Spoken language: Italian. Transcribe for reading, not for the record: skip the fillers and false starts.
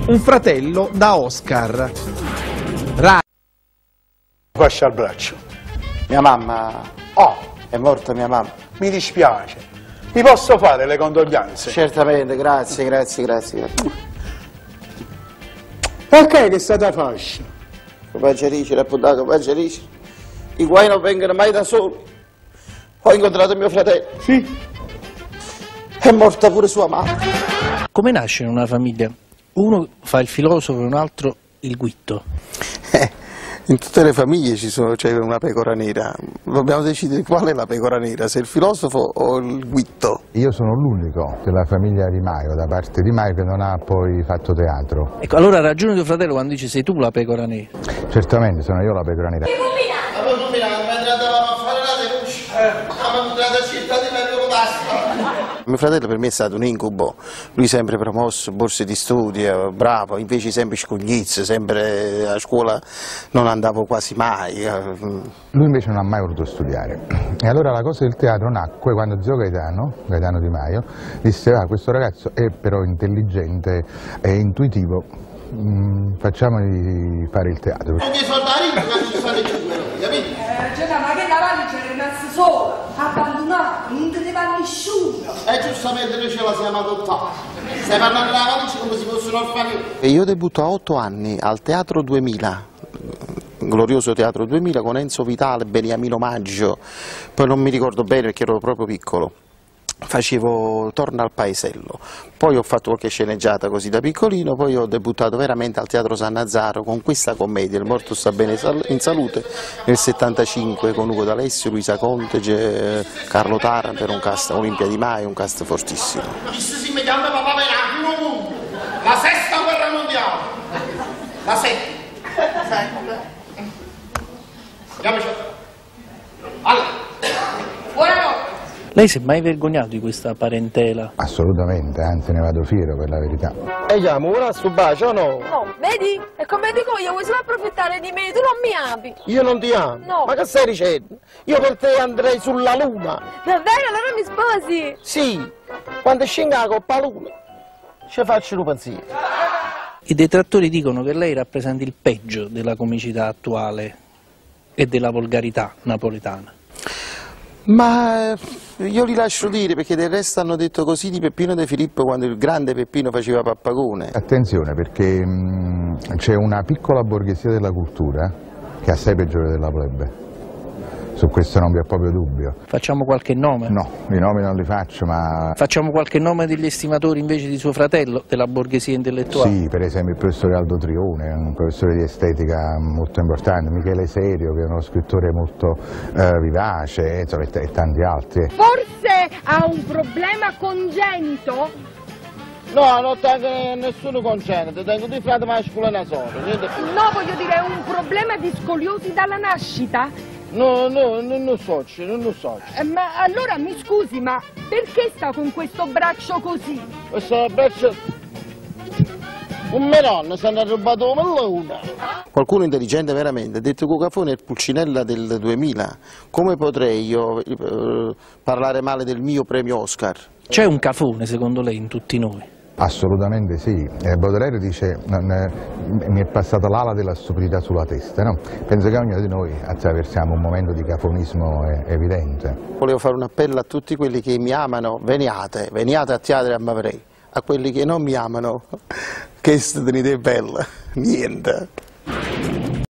un fratello da Oscar. Fascia al braccio. Mia mamma... è morta mia mamma. Mi dispiace. Ti posso fare le condoglianze? Certamente, grazie. Perché che è stata fascia? Compaggerisci, rappuntato, compaggerisci. I guai non vengono mai da soli. Ho incontrato mio fratello. Sì. È morta pure sua mamma. Come nasce in una famiglia? Uno fa il filosofo e un altro il guitto. In tutte le famiglie c'è una pecora nera, dobbiamo decidere qual è la pecora nera, se il filosofo o il guitto. Io sono l'unico della famiglia Di Maio, da parte di Maio, che non ha poi fatto teatro. Ecco, allora ha ragione tuo fratello quando dice sei tu la pecora nera. Certamente sono io la pecora nera. Mio fratello per me è stato un incubo, lui sempre promosso, borse di studio, bravo, invece sempre scognizzo, sempre a scuola non andavo quasi mai. Lui invece non ha mai voluto studiare. E allora la cosa del teatro nacque quando zio Gaetano Di Maio, disse questo ragazzo è però intelligente e intuitivo, facciamogli fare il teatro. Ma che ma che davanti c'è rimasto solo, abbandonato, non teneva nessuno. E giustamente noi ce la siamo adottati. Stai parlando della valigia come se fosse un orfano. E io debutto a 8 anni al Teatro 2000, glorioso Teatro 2000, con Enzo Vitale, Beniamino Maggio, poi non mi ricordo bene perché ero proprio piccolo. Facevo Torna al paesello, poi ho fatto qualche sceneggiata così da piccolino, poi ho debuttato veramente al Teatro San Nazzaro con questa commedia, Il morto sta bene in salute, nel 75 con Ugo D'Alessio, Luisa Conte, Carlo Taranto, era un cast, Olimpia Di Maio, un cast fortissimo. La sesta guerra mondiale, la settima. Allora, buonanotte. Lei si è mai vergognato di questa parentela? Assolutamente, anzi ne vado fiero per la verità. E chiamo, ora su bacio o no? No, vedi? E come dico io, vuoi solo approfittare di me, tu non mi ami. Io non ti amo? No. Ma che stai dicendo? Io per te andrei sulla luna. Davvero? Allora mi sposi? Sì, quando scenga la Coppa Luna ci faccio un pensiero. I detrattori dicono che lei rappresenta il peggio della comicità attuale e della volgarità napoletana. Ma io li lascio dire, perché del resto hanno detto così di Peppino De Filippo quando il grande Peppino faceva Pappagone. Attenzione, perché c'è una piccola borghesia della cultura che è assai peggiore della plebe. Su questo non vi è proprio dubbio. Facciamo qualche nome? No, i nomi non li faccio, ma... Facciamo qualche nome degli estimatori invece di suo fratello, della borghesia intellettuale? Sì, per esempio il professore Aldo Trione, un professore di estetica molto importante, Michele Serio, che è uno scrittore molto vivace, insomma, e tanti altri. Forse ha un problema congenito? No, non tengo nessuno congenito, tengo due frati mascolini solo, niente più. No, voglio dire, un problema di scoliosi dalla nascita? No, non lo so. Ma allora mi scusi, ma perché sta con questo braccio così? Questo braccio... Un melone, se ne ha rubato un mellone. Qualcuno intelligente veramente ha detto che Cucafone è il Pulcinella del 2000. Come potrei io parlare male del mio premio Oscar? C'è un Cafone secondo lei in tutti noi? Assolutamente sì. Baudelaire dice mi è passata l'ala della stupidità sulla testa, no? Penso che ognuno di noi attraversiamo un momento di cafonismo evidente. Volevo fare un appello a tutti quelli che mi amano, veniate a teatro a Mavrei. A quelli che non mi amano, che tenete bella, niente.